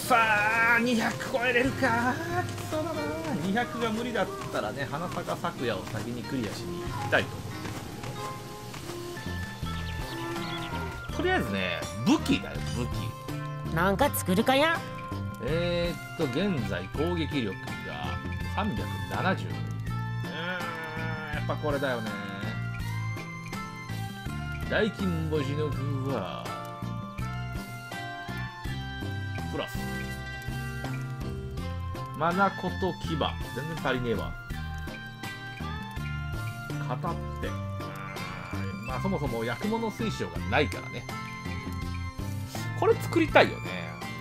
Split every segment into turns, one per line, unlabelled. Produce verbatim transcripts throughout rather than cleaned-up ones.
さあにひゃく超えれるか。そうだな、にひゃくが無理だったらね、花坂咲夜を先にクリアしに行きたいと思ってるけど、とりあえずね武器だよ、武器。
なんか作るかや。
えー、っと現在攻撃力がさんびゃくななじゅう。うーん、やっぱこれだよね。大金星の空はプラスマナコと牙、全然足りねえわ。型って、まあそもそも薬物水晶がないからね。これ作りたいよね。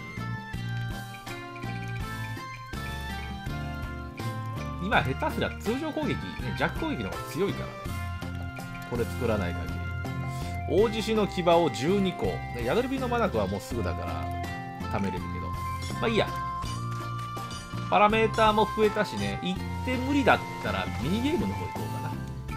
今下手すりゃ通常攻撃、ね、弱攻撃の方が強いからね。これ作らない限り。大獅子の牙をじゅうにこ、宿り火のマナコはもうすぐだから貯めれるけど、まあいいや。パラメーターも増えたしね、行って無理だったらミニゲームの方行こうかな。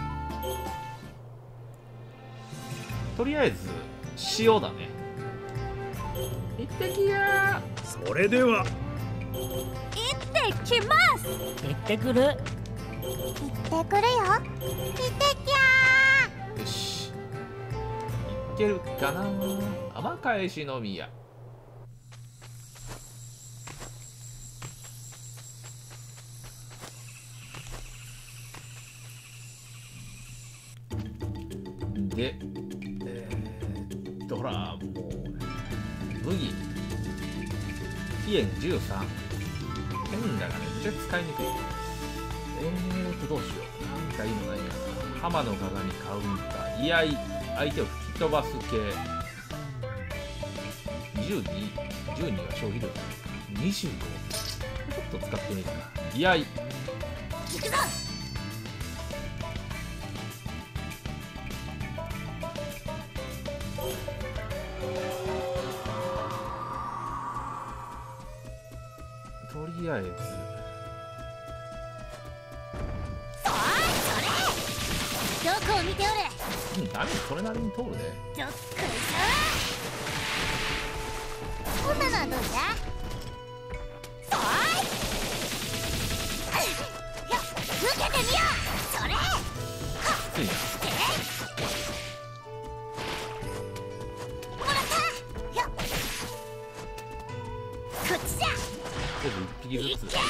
とりあえず塩だね。行ってきや
ー。それでは
行ってきます。
行ってくる。
行ってくるよ。行ってきゃ
ー。よし、いけるかな。甘返しの宮。で、えー、っとほらもう武器飛燕じゅうさん、変だがねめっちゃ使いにくい。えーっとどうしよう、なんかいいのないかな。浜の鏡カウンター、居合、相手を吹き飛ばす系、じゅうに、じゅうには消費量にじゅうご、ちょっと使ってみるか。居合、
行くぞ。
とりあえず
それどこを見ておれ。
うん、ダメ、それなりに通るね。
どっこいしょ。こんなのはどうじゃ。そいや、受けてみよう。それ
ついな。
もらったよ。こっちじゃ。
とりあえずいっぴきずつ。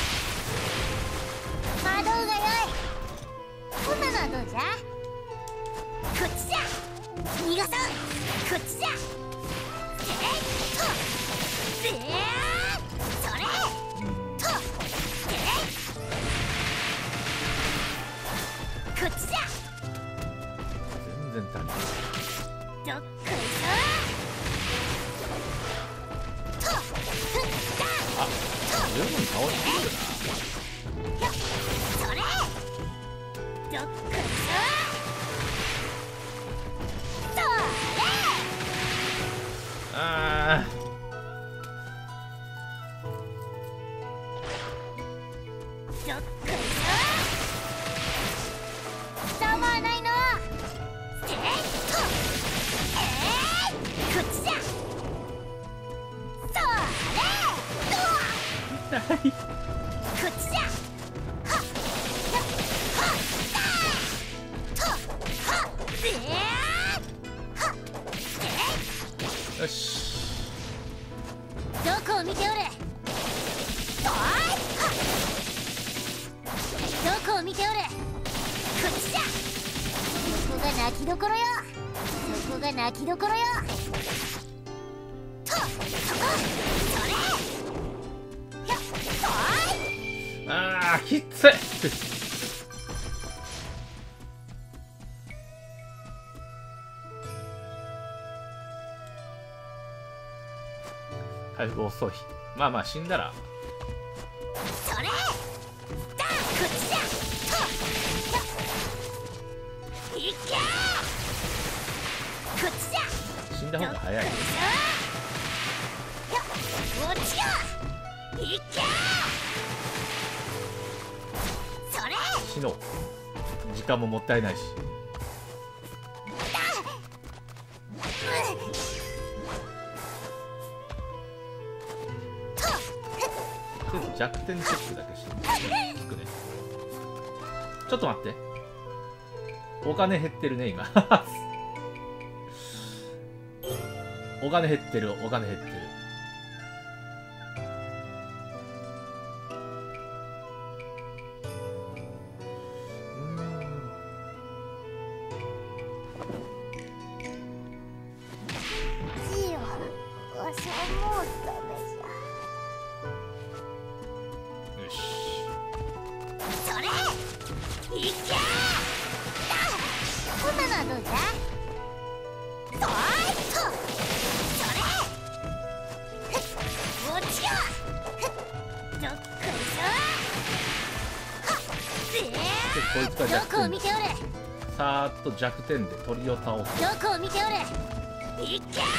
波動が良い。こんなのはどうじゃ。こっちじゃ。逃がさん。こっちじゃ。せいとせーそれとせいこっちじゃ。
全然足りない。
どっこいしょ。とふっだ。
あ、十分倒してくるな。
それどっこいしょ。それ
あ
どっこいしょ。ざまないの。せいっとえいこっちじゃ。それどう
痛い。
こっちじゃ。はっやっはっだーとはっぜーはっせい
よし、
どこを見ておれ。そいはっどこを見ておれ。こっちじゃ。そこが泣きどころよ。そこが泣きどころよ。とそこそれやっそい
あーきっつい。回復遅い。まあまあ死んだら
それだこっちじゃ。とやっいけーこっちじゃ。
死んだ方が早い。
よっこっちがいけーそれ
死のう。時間ももったいないし。
と
とりあえず弱点チェックだけして聞くね。ちょっと待って、お金減ってるね今お金減ってる、お金減ってる。
ジオ、わしはもうダメじゃ。
よし、
それいけー。こんなのはどうじゃ。そーっとそれ落ちよ。どっこいしょ。はっぜ
でこいつが
ー。どこを
弱点
見ておれ。
さーっと弱点で鳥を倒す。
どこを見ておれ。いけーと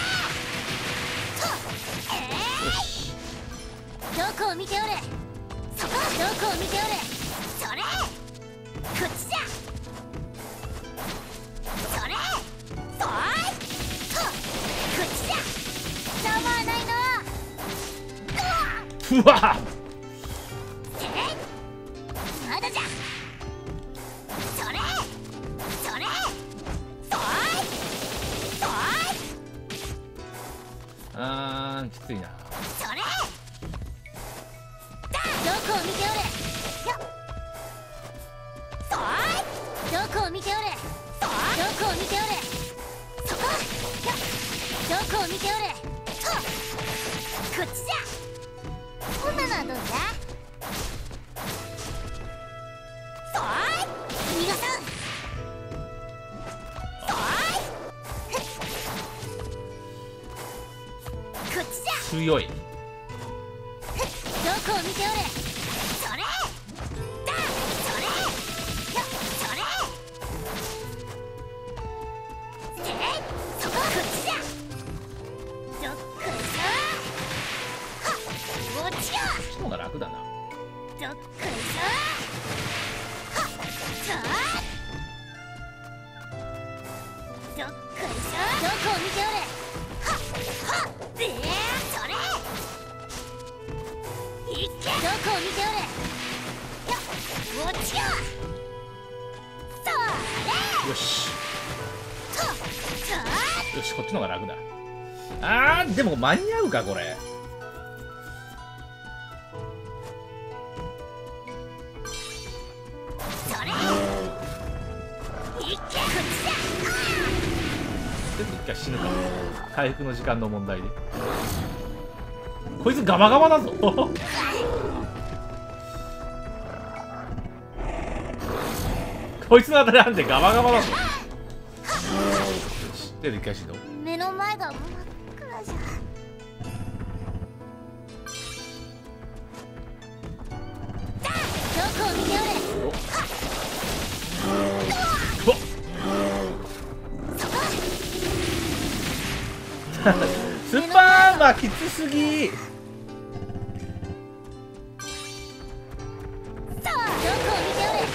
え
よし、
ー。どこを見ておれ。そこ。どこを見ておれ。それこっちじゃ。それそーいとこっちじゃ。ざまはないの。
うわっ、
えいまだじゃ。それそれそーいそーい
あーきついな。
それだ。どこを見ておれ。よっそーい。どこを見ておれ。そーい。どこを見ておれ。そこ。よっどこを見ておれ。とこっちじゃ。こんなのはどうじゃ。そーい。逃がさん。そーい。こっちじゃ。
強い。
どこを見ておれ。それだ。それよっそれせいそこ。こっちじゃ。どっこいしょ。はっ落ちよ。
こっちの方が楽だな。
どっこいしょ。はっそーどっこいしょ。どこを見ておれ。はっはっぜーそれいけ。どこを見ておれ。よっ落ちよ。それ
よし
とそ
よし、こっちの方が楽だ。あーでも間に合うかこれ。
それいけ。こっちだ。
ちょっと一回死ぬか。回復の時間の問題で。こいつガバガバだぞこいつの当たりなんでガバガバだぞ。よし、で一回死ぬ。
目の前が真っ暗じゃ。だ。どこを見ておれ。
おっ
そこ。
スーパーマーきつすぎ。
さあどこを見ておれ。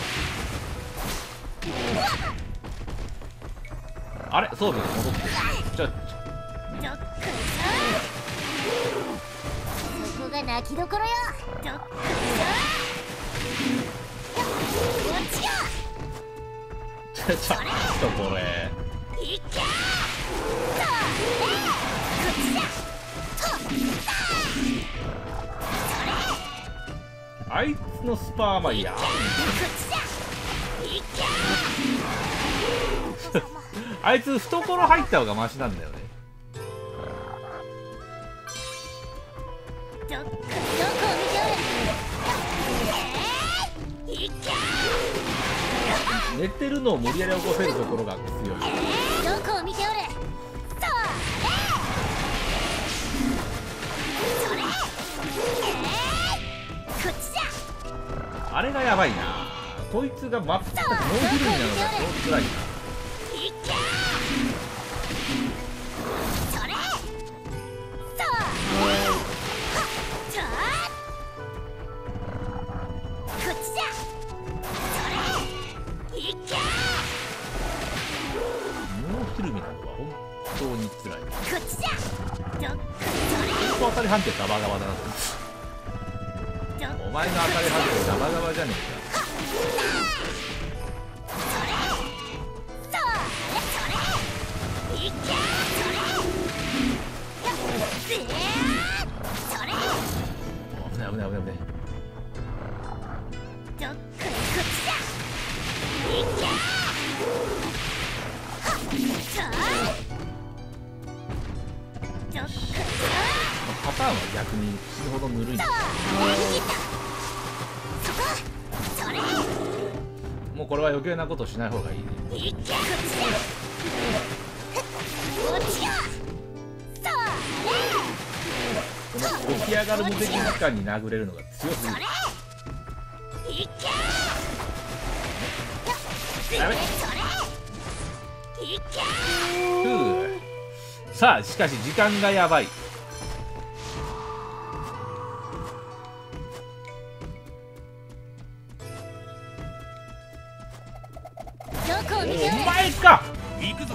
あれ装備が戻ってる。ちょ
どっこいしょ。そこが泣きどころよ。どっこいしょ。よっ落ちよ。
ちょちょちょっとこれ
いけー。それこっちじゃ。とだそれ
あいつのスパーマいや
こっちじゃ。いけー。
あいつ懐入った方がマシなんだよね。
どこどこを見ておれ。いけー。
寝てるのを無理やり起こせるところが強い。
どこを見ておれ。それそれこっちじゃ。
あれがやばいな。こいつが全くノーヒルになるのが超辛いな。
いけー。それそれはっとこっちじゃ。それいけー。
ノーヒルになるのは本当に辛い。
こっちじゃ。どっこそれ
当たり判定ガバガバだな。 お前の当たり外れガバガバじゃねえか。危ない危ない危ない危ない。パターンは逆に死ぬほどぬるいんだ。もうこれは余計なことしない方がいいね。この起き上がる無敵時間に殴れるのが強すぎる。ダメ。ふう。さあしかし時間がやばい。お前か。行くぞ。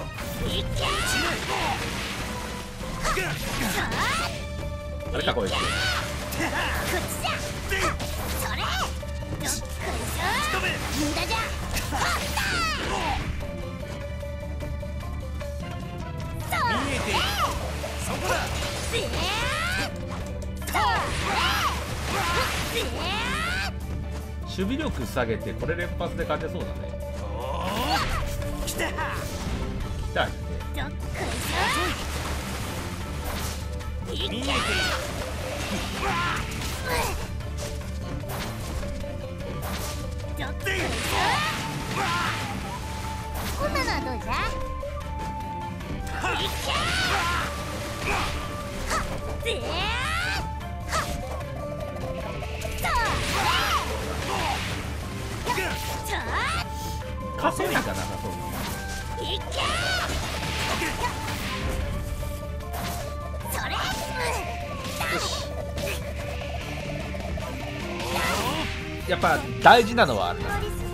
あれかこいつ。守備力下げてこれ連発で勝てそうだね。来た来たね。
こんなのはどうじゃ。
勝てないかなさそう。やっぱ大事なのはあるな。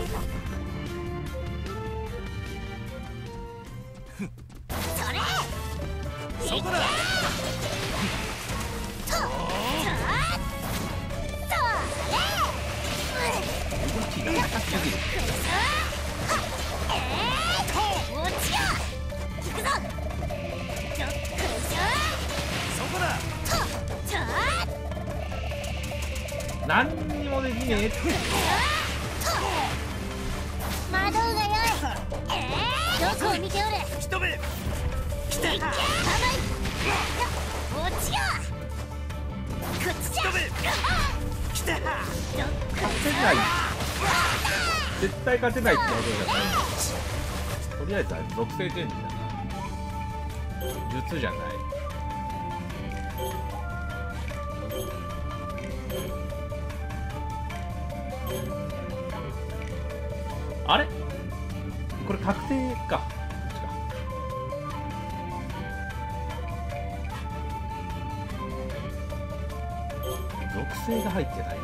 そこだ。動きが高すぎる。何にもできねえって。
魔導がよい。どこを見ておる。一目。来た。甘い。落ちよ。こっちじゃ。来た。
勝てない。絶対勝てないってことじゃない。とりあえずは属性チェンジだな。術じゃない。あれこれ確定か。属性が入ってない。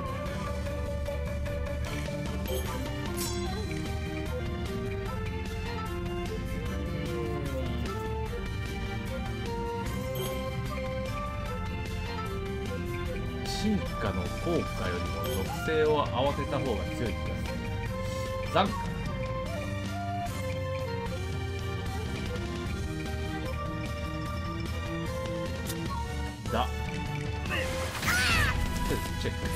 進化の効果よりも属性を合わせた方が強い気がする。残か。だ。チェック。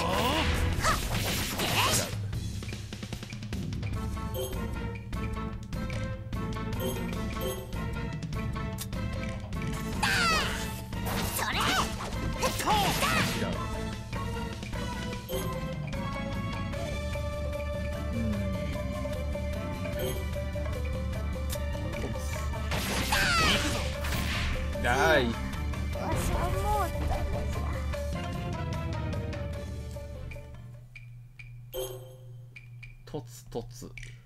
はい。とつとつ。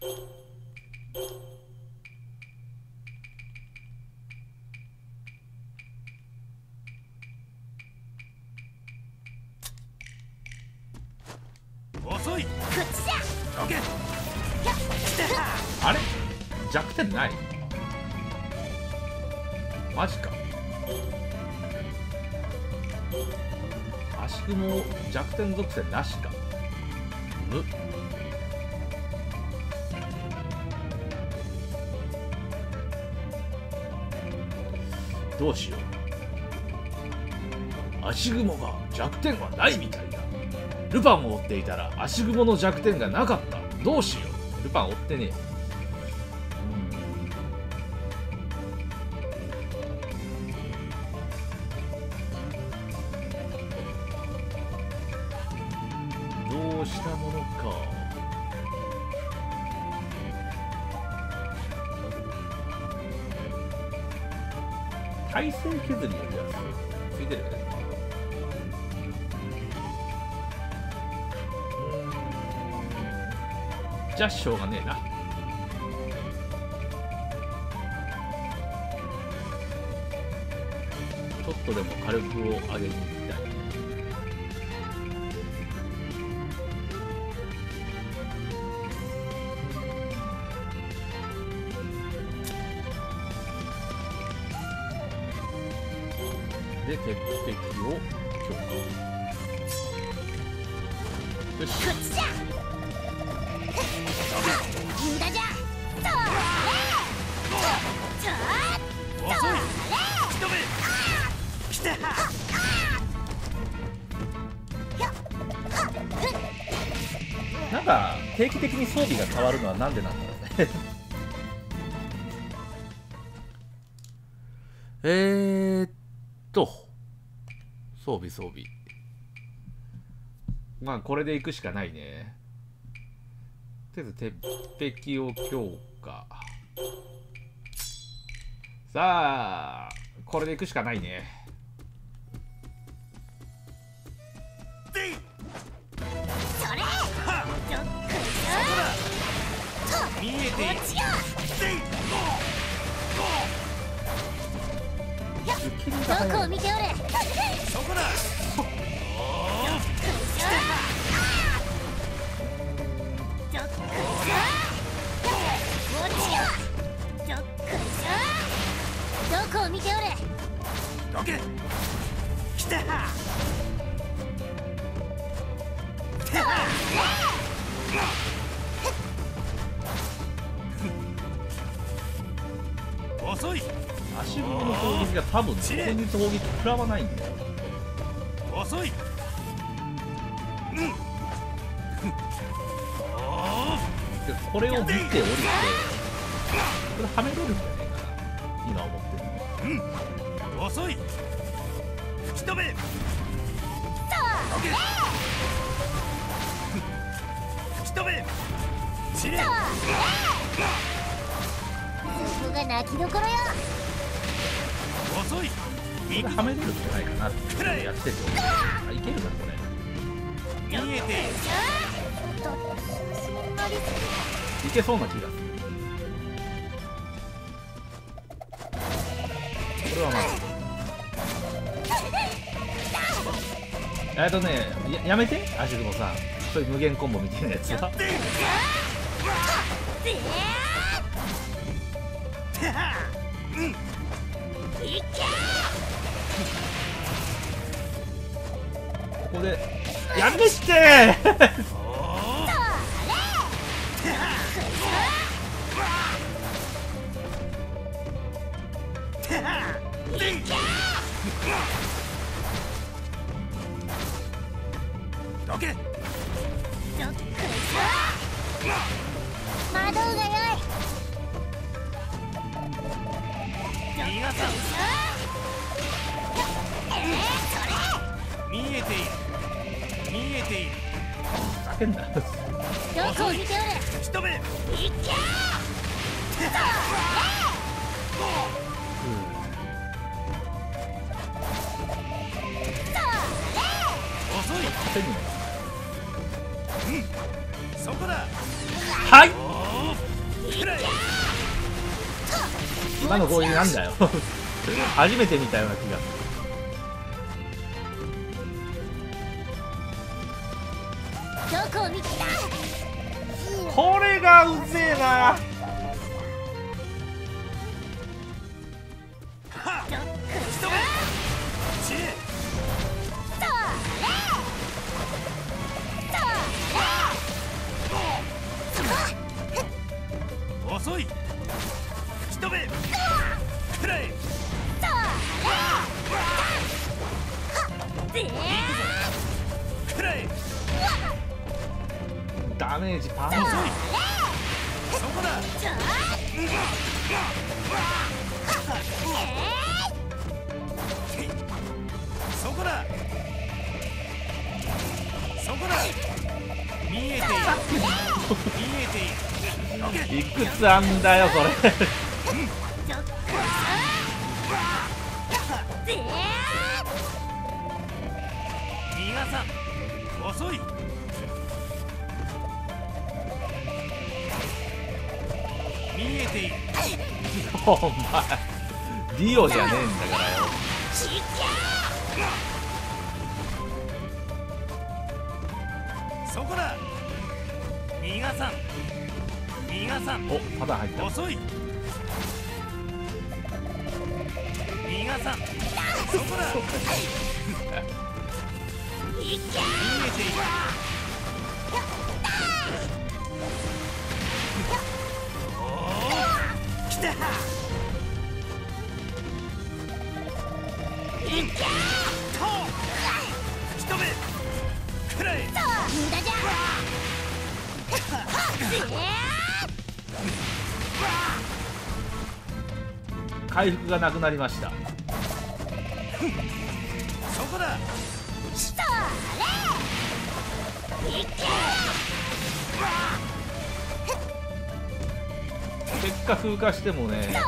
遅い。こっちじゃ。オッケー。あれ？弱点ない？マジか。 足雲弱点属性なしか。むどうしよう。足雲が弱点はないみたいだ。ルパンを追っていたら足雲の弱点がなかった。どうしよう。ルパン追ってねえ。どうしたものか。耐性削りを増やす。ついてるよね。じゃあしょうがねえな。ちょっとでも火力を上げていきたい。で、鉄壁を強化。よし。
こっちじゃ無駄じゃ。それ遅い。一目来た。
なんか定期的に装備が変わるのはなんでなんだろうね。えーっと装備装備、まあこれでいくしかないね。とりあえず鉄壁を強化。さあこれでいくしかないね。
それ見えている。どこを見ておれ。そこだ。どこを見ておれ。どけ。来た。遅い。
足雲の攻撃が多分戦術砲撃食らわないんだよ。
遅い。うん
でこれを見て降りてこれはめれるんじゃねえかな今思ってる。
うん遅い。吹き飛べ。吹き飛べ。散れ。そこが泣きどころよ。遅い。
これはめれるんじゃないかなってやってて、あいけるなこれ。
見えている。
いけそうな気がする。これはまあえっとね や, やめて足雲さん、そういう無限コンボみたいなやつは。ここでやめて
どけ。魔導がよい。逃がさん。見えている。見えている。
叫んだ。
どこを見ておれ。一目。いけ。遅い。うん、そこだ。
はい。今の攻撃なんだよ。初めて見たような気がす
る。どこを見てた。
これがうぜえな。 ダメージパン
それ
チ。
そこだ。
ちょ
そこだ。そこだ。見えている。見えている。
いくつあんだよそれ。
ちょっとで
逃がさん。遅い。見えている。
お前ディオじゃねえんだからよ。
ちき
そこだ。逃がさん。逃がさん。
お、ただ入った。
遅い。逃がさん。そこだ。
いけ
見えている。おお、来た。
いけ
と吹き止め。くらえ。
無駄じゃ
回復がなくなりました。
そこだ。
それいけ
せっかく風化してもね、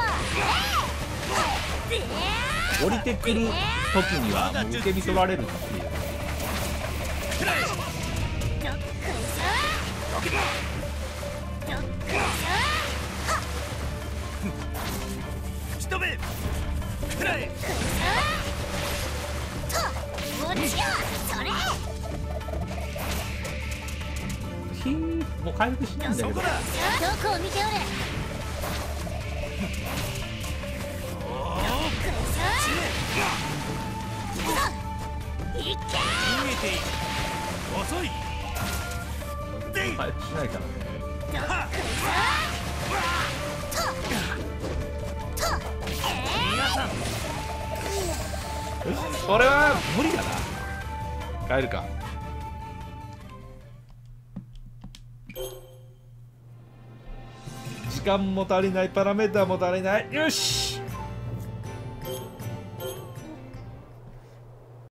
降りてくる時にはもう受け身取られるっていう。
くらえ。
どっこいしょどっこいし
吹き止め。くらえ。
ょと落ちよそれ
ひーもう回復しないんだけど。
そこだ。
どこを見ておれ
おお、
どっこいしょいけ
見えている。遅い。でい。
回復しないからね。
どっこいしょととえ
逃がさん。
これは無理だな。帰るか。時間も足りない、パラメーターも足りない。よし。